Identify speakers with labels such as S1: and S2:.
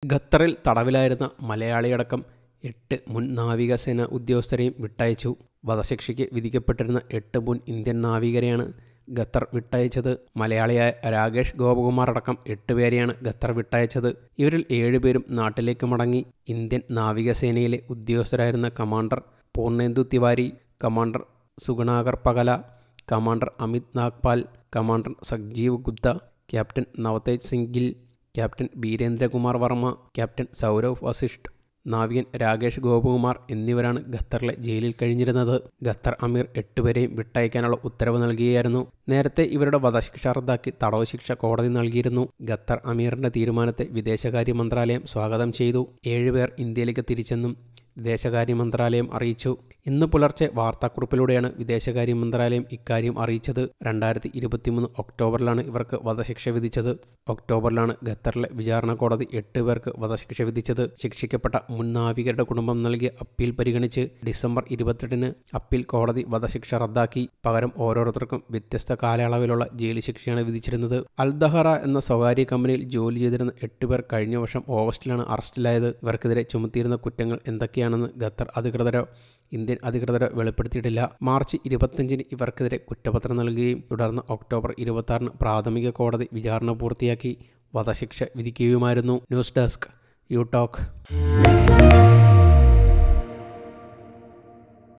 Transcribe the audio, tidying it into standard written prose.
S1: ഖത്തറിൽ തടവിലായിരുന്ന മലയാളിയടക്കം 8 മുൻ നാവികസേന ഉദ്യോഗസ്ഥരെയും വിട്ടയച്ചു. വധശിക്ഷയ്ക്ക് വിധിക്കപ്പെട്ടിരുന്ന 8 മുൻ ഇന്ത്യൻ നാവികരെയാണ് ഖത്തർ വിട്ടയച്ചത്. മലയാളിയായ രാകേഷ് ഗോപകുമാർ അടക്കം 8 പേരെയാണ് ഖത്തർ വിട്ടയച്ചത്. ഇവരിൽ 7 പേരും നാട്ടിലേക്ക് മടങ്ങി. ഇന്ത്യൻ നാവികസേനയിലെ ഉദ്യോഗസ്ഥരായിരുന്ന commander Purnendu Tiwari, commander Sugunakar Pakala, commander Amit Nagpal, commander Sanjeev Gupta, captain Navtej Singh Gill, captain Birendra Kumar Verma, captain Saurabh Vasisht, നാവികൻ രാകേഷ് ഗോപകുമാർ എന്നിവരാണ് ഖത്തറിലെ ജയിലിൽ കഴിഞ്ഞിരുന്നത്. ഖത്തർ അമീർ 8 പേരെയും വിട്ടയക്കാനുള്ള ഉത്തരവ് നൽകുകയായിരുന്നു. നേരത്തെ ഇവരുടെ വധശിക്ഷ റദ്ദാക്കി തടവ് ശിക്ഷ കോടതി നൽകിയിരുന്നു. ഖത്തർ അമീറിന്റെ തീരുമാനത്തെ വിദേശകാര്യ മന്ത്രാലയം സ്വാഗതം ചെയ്തു. 7 പേർ ഇന്ത്യയിലേക്ക് തിരിച്ചെന്നും വിദേശകാര്യ മന്ത്രാലയം അറിയിച്ചു. ഇന്ന് പുലർച്ചെ വാർത്താക്കുറിപ്പിലൂടെയാണ് വിദേശകാര്യ മന്ത്രാലയം ഇക്കാര്യം അറിയിച്ചത്. 2023 ഒക്ടോബറിലാണ് ഇവർക്ക് വധശിക്ഷ വിധിച്ചത്. ഒക്ടോബറിലാണ് ഖത്തറിലെ വിചാരണ കോടതി 8 പേർക്ക് വധശിക്ഷ വിധിച്ചത്. ശിക്ഷിക്കപ്പെട്ട മുൻ നാവികരുടെ കുടുംബം നൽകിയ അപ്പീൽ പരിഗണിച്ച് ഡിസംബർ 28 അപ്പീൽ കോടതി വധശിക്ഷ റദ്ദാക്കി. പകരം ഓരോരുത്തർക്കും വ്യത്യസ്ത കാലയളവിലുള്ള ജയിൽ ശിക്ഷയാണ് വിധിച്ചിരുന്നത്. അൽ ദഹറ എന്ന സ്വകാര്യ കമ്പനിയിൽ ജോലി ചെയ്തിരുന്ന 8 പേർ കഴിഞ്ഞ വർഷം ഓഗസ്റ്റിലാണ് അറസ്റ്റിലായത്. ഇവർക്കെതിരെ ചുമത്തിയിരുന്ന കുറ്റങ്ങൾ എന്തൊക്കെയാണെന്ന് ഖത്തർ അധികൃതരോ ഇന്ത്യൻ അധികൃതരോ വെളിപ്പെടുത്തിയിട്ടില്ല. മാർച്ച് 25 ഇവർക്കെതിരെ കുറ്റപത്രം നൽകുകയും തുടർന്ന് ഒക്ടോബർ 26 പ്രാഥമിക കോടതി വിചാരണ പൂർത്തിയാക്കി വധശിക്ഷ വിധിക്കുകയുമായിരുന്നു. News desk you talk.